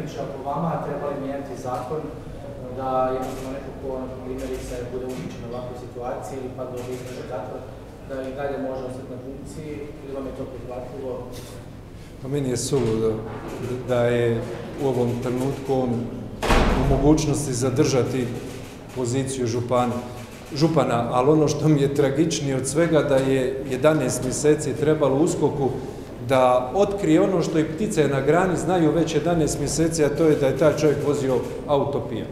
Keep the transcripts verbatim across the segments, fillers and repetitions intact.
Dekaniću, ako vama trebali mijenjati zakon da jednostavno neko ko primjerice bude uhićen u ovakvoj situaciji ili pa do istraže zatvor, da i dalje može ostati na funkciji ili vam je to prihvatljivo? Pa meni je suludo da je u ovom trenutku on u mogućnosti zadržati poziciju župana. župana, ali ono što mi je tragičnije od svega da je jedanaest mjeseci trebalo uskoku da otkrije ono što i ptice na grani znaju već jedanaest mjeseci, a to je da je taj čovjek vozio auto pijan.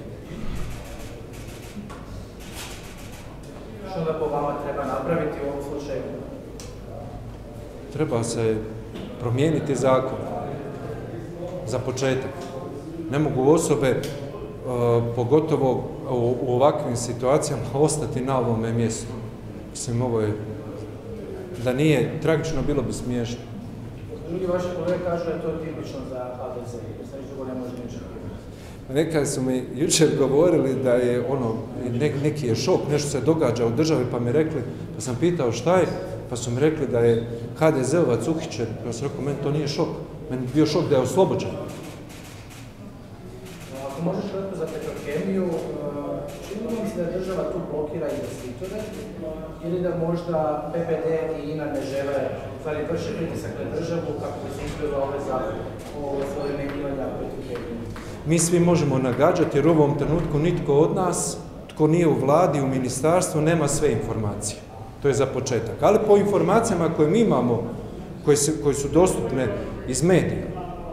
Što da po vama treba napraviti u ovom slučaju? Treba se promijeniti zakon. Za početak. Ne mogu osobe, pogotovo u ovakvim situacijama, ostati na ovome mjestu. Mislim, ovo je, da nije tragično, bilo bi smiješno. Drugi vaši kolege kažu da je to tipično za H D Z, jer se ništa ne može ničeg. Neka su mi jučer govorili da je ono, neki je šok, nešto se događa u državi, pa mi rekli, pa sam pitao šta je, pa su mi rekli da je H D Z-ovac uhićen. Ja sam rekao, meni to nije šok, meni je bio šok da je oslobođen. Ako možeš rekao za petrokemiju, čini li se da država tu blokira investitore ili da možda P P D i I N A ne žele, stvari vrše pritisak na državu kako bi se ispravila ove zakone o svojim negiranja petrokemiju? Mi svi možemo nagađati jer u ovom trenutku nitko od nas, tko nije u vladi, u ministarstvu, nema sve informacije. To je za početak. Ali po informacijama koje mi imamo, koje su, koje su dostupne iz medija,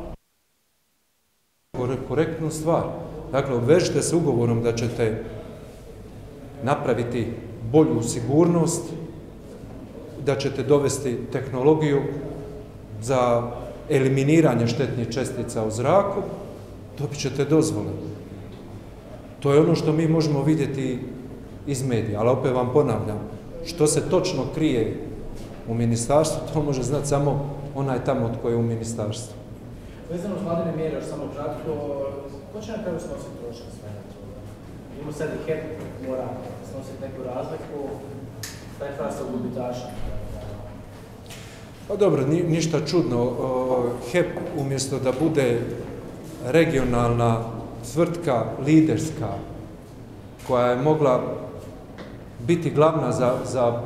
korektnu stvar. Dakle, obvežite se ugovorom da ćete napraviti bolju sigurnost, da ćete dovesti tehnologiju za eliminiranje štetnih čestica u zraku, dobit ćete dozvole. To je ono što mi možemo vidjeti iz medija, ali opet vam ponavljam, što se točno krije u ministarstvu, to može znati samo onaj tamo od koje je u ministarstvu. Vezano uz vladine mjere, još samo kratko, ko će na kraju snositi trošak svega toga? Ima sad i H E P mora snositi neku razliku, pretvara se u gubitaša. Pa dobro, ni, ništa čudno. H E P umjesto da bude regionalna tvrtka, liderska, koja je mogla biti glavna za, za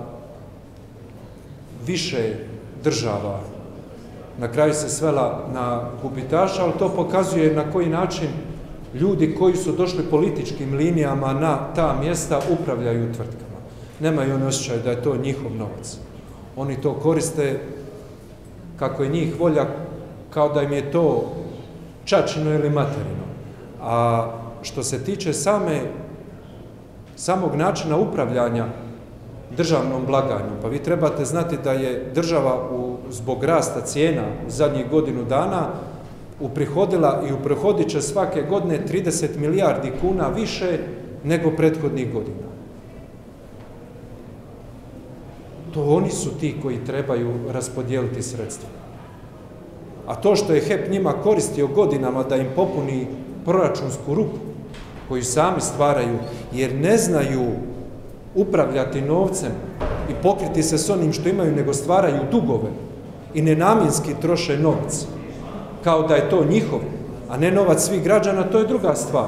više država, na kraju se svela na gubitaša, ali to pokazuje na koji način ljudi koji su došli političkim linijama na ta mjesta upravljaju tvrtkama. Nemaju oni osjećaj da je to njihov novac. Oni to koriste kako je njih volja, kao da im je to čačino ili materino. A što se tiče same, samog načina upravljanja državnom blagajnom, pa vi trebate znati da je država u, zbog rasta cijena u zadnjih godinu dana uprihodila i uprihodit će svake godine trideset milijardi kuna više nego prethodnih godina. To oni su ti koji trebaju raspodijeliti sredstva. A to što je H E P njima koristio godinama da im popuni proračunsku rupu koju sami stvaraju, jer ne znaju upravljati novcem i pokriti se s onim što imaju, nego stvaraju dugove i nenamjenski troše novac, kao da je to njihov, a ne novac svih građana, to je druga stvar.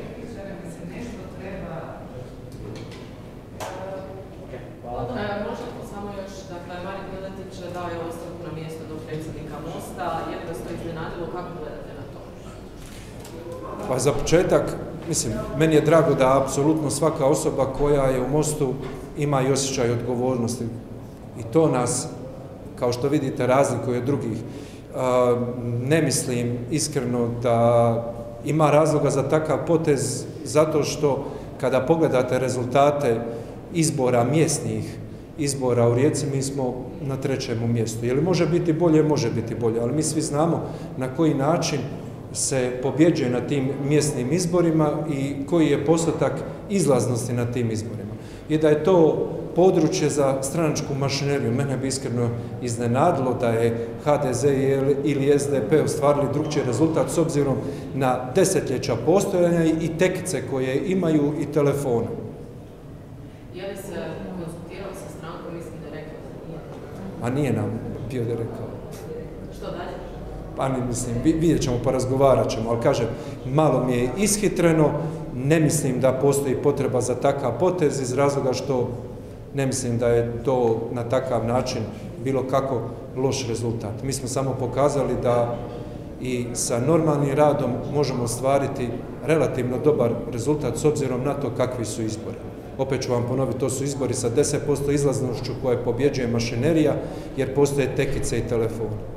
Pa za početak, mislim, meni je drago da apsolutno svaka osoba koja je u Mostu ima i osjećaj odgovornosti. I to nas, kao što vidite, razlikuje od drugih. Ne mislim iskreno da ima razloga za takav potez, zato što kada pogledate rezultate izbora, mjesnih izbora u Rijeci, mi smo na trećem mjestu. Je li može biti bolje? Može biti bolje, ali mi svi znamo na koji način se pobjeđuje na tim mjesnim izborima i koji je postotak izlaznosti na tim izborima. I da je to područje za stranačku mašineriju. Mene bi iskreno iznenadilo da je H D Z ili S D P ostvarili drugčiji rezultat s obzirom na desetljeća postojanja i tekice koje imaju i telefone. Je li se konsultirao sa strankom, mislim da je rekao da nije? A nije nam bio da rekao. Što dalje? pa ne mislim, vidjet ćemo, porazgovarat ćemo, ali kažem, malo mi je ishitreno, ne mislim da postoji potreba za takav potez iz razloga što ne mislim da je to na takav način bilo kako loš rezultat. Mi smo samo pokazali da i sa normalnim radom možemo ostvariti relativno dobar rezultat s obzirom na to kakvi su izbori. Opet ću vam ponoviti, to su izbori sa deset posto izlaznošću koje pobjeđuje mašinerija jer postoje tekice i telefoni.